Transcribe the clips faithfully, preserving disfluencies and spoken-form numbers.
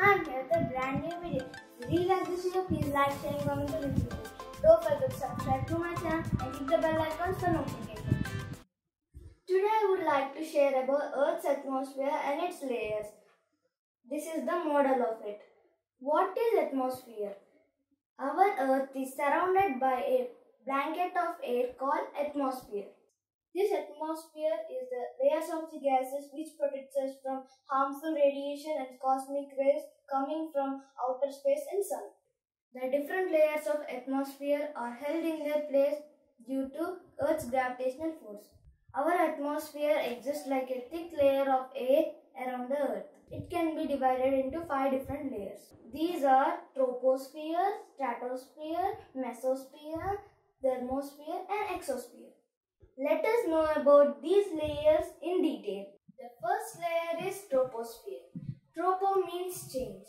I'm here with a brand new video. If you really like this video, please like, share, and comment on this video. Don't forget to subscribe to my channel and hit the bell icon for notifications. Today I would like to share about Earth's atmosphere and its layers. This is the model of it. What is atmosphere? Our Earth is surrounded by a blanket of air called atmosphere. This atmosphere is the layers of the gases which protects us from harmful radiation and cosmic rays coming from outer space and sun. The different layers of atmosphere are held in their place due to Earth's gravitational force. Our atmosphere exists like a thick layer of air around the Earth. It can be divided into five different layers. These are troposphere, stratosphere, mesosphere, thermosphere and exosphere. Let us know about these layers in detail. The first layer is troposphere. Tropo means change.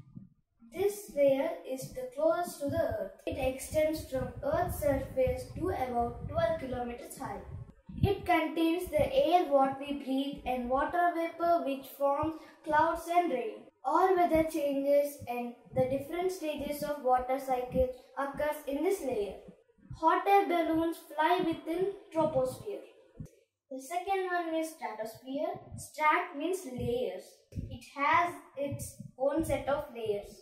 This layer is the closest to the Earth. It extends from Earth's surface to about twelve kilometers high. It contains the air what we breathe and water vapor which forms clouds and rain. All weather changes and the different stages of water cycle occurs in this layer. Hot air balloons fly within troposphere. The second one is stratosphere. Strat means layers. It has its own set of layers.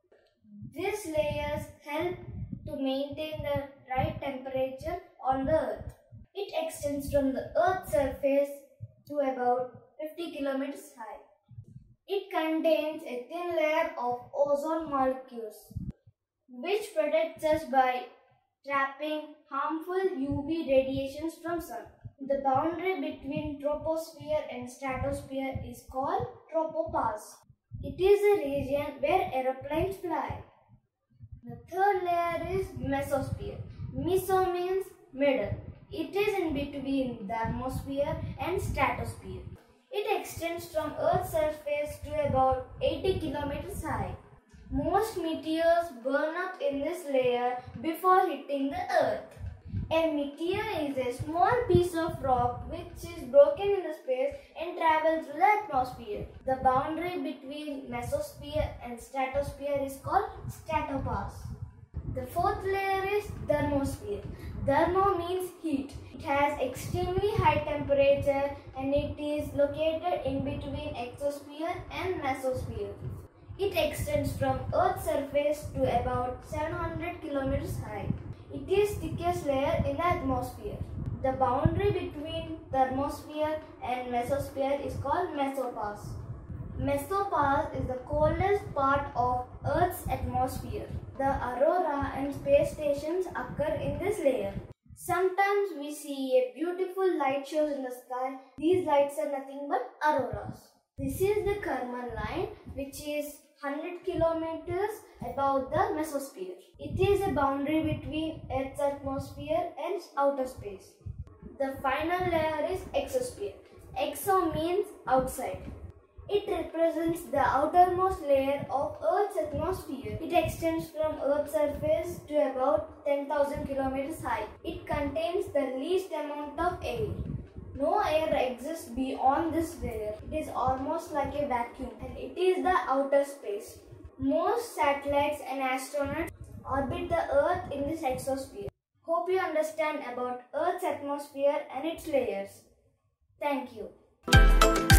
These layers help to maintain the right temperature on the Earth. It extends from the Earth's surface to about fifty kilometers high. It contains a thin layer of ozone molecules which protects us by trapping harmful U V radiations from sun. The boundary between troposphere and stratosphere is called tropopause. It is a region where aeroplanes fly. The third layer is mesosphere. Meso means middle. It is in between the atmosphere and stratosphere. It extends from Earth's surface to about eighty kilometers high. Most meteors burn up in this layer before hitting the Earth. A meteor is a small piece of rock which is broken in the space and travels through the atmosphere. The boundary between mesosphere and stratosphere is called stratopause. The fourth layer is thermosphere. Thermo means heat. It has extremely high temperature and it is located in between exosphere and mesosphere. It extends from Earth's surface to about seven hundred kilometers high. It is thickest layer in the atmosphere. The boundary between thermosphere and mesosphere is called mesopause. Mesopause is the coldest part of Earth's atmosphere. The aurora and space stations occur in this layer. Sometimes we see a beautiful light shows in the sky. These lights are nothing but auroras. This is the Kármán line which is one hundred kilometers above the mesosphere. It is a boundary between Earth's atmosphere and outer space. The final layer is exosphere. Exo means outside. It represents the outermost layer of Earth's atmosphere. It extends from Earth's surface to about ten thousand kilometers high. It contains the least amount of air. No air exists beyond this layer. It is almost like a vacuum and it is the outer space. Most satellites and astronauts orbit the Earth in this exosphere. Hope you understand about Earth's atmosphere and its layers. Thank you.